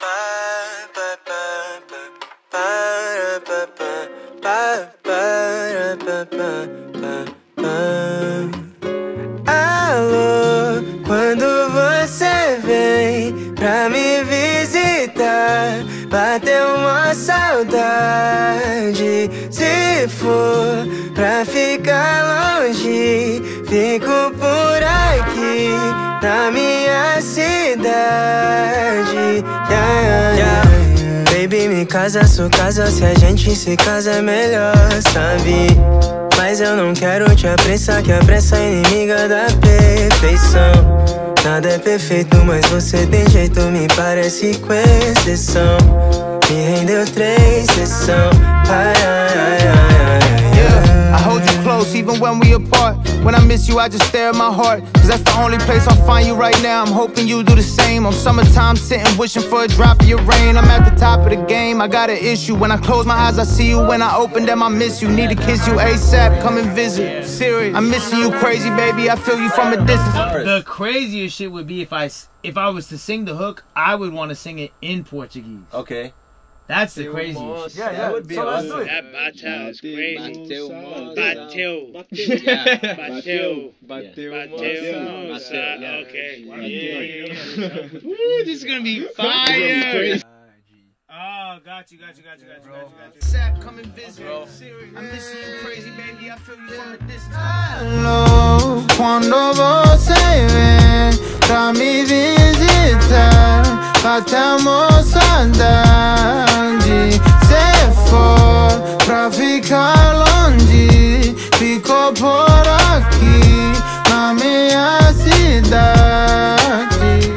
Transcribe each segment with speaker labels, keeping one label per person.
Speaker 1: Alô, quando você vem pra me visitar, bateu uma saudade. Se for pra ficar longe, fico por aqui na minha cidade. Baby, me casa, sua casa, se a gente se casa é melhor, sabe? Mas eu não quero te apressar, que a pressa é inimiga da perfeição. Nada é perfeito, mas você tem jeito, me parece com exceção. Me rendeu 3 sessão. Ai, ai, ai, ai, ai.
Speaker 2: I hold you close even when we apart. When I miss you, I just stare at my heart, cause that's the only place I'll find you right now. I'm hoping you do the same. On summertime, sitting wishing for a drop of your rain. I'm at the top of the game, I got an issue. When I close my eyes, I see you. When I open them, I miss you. Need to kiss you ASAP, come and visit. Serious, I'm missing you crazy, baby. I feel you from a distance.
Speaker 3: The craziest shit would be if I was to sing the hook, I would want to sing it in Portuguese.
Speaker 4: Okay.
Speaker 3: That's the craziest.
Speaker 4: Yeah, that would be awesome.
Speaker 5: That bateu is crazy.
Speaker 4: Bateu.
Speaker 5: Okay. Woo, this is gonna be fire.
Speaker 3: Oh, got you.
Speaker 2: ASAP, come and visit. I'm missing you crazy, baby. I feel you from a distance. Alô, quando você vem pra me visitar, batemos saudade. Se for pra ficar longe, fico por aqui na minha cidade.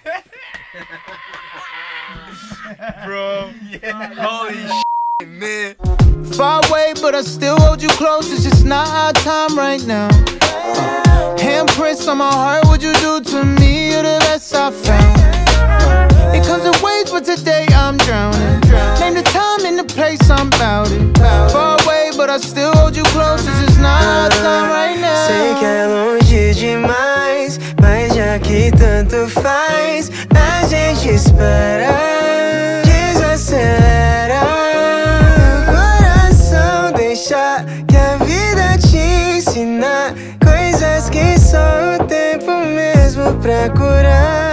Speaker 4: Bro, holy shit, man.
Speaker 2: Far away, but I still hold you close. It's just not our time right now. Handprints on my heart, what you do to me, you're the best I found. It comes in waves, but today I'm drowning. Name the time and the place, I'm bout it. Far away, but I still hold you close. It's just not our time right now.
Speaker 1: Sei que é longe demais, mas já que tanto faz, a gente espera, desacelera o coração, deixa que a vida te ensina coisas que só o tempo mesmo pra curar.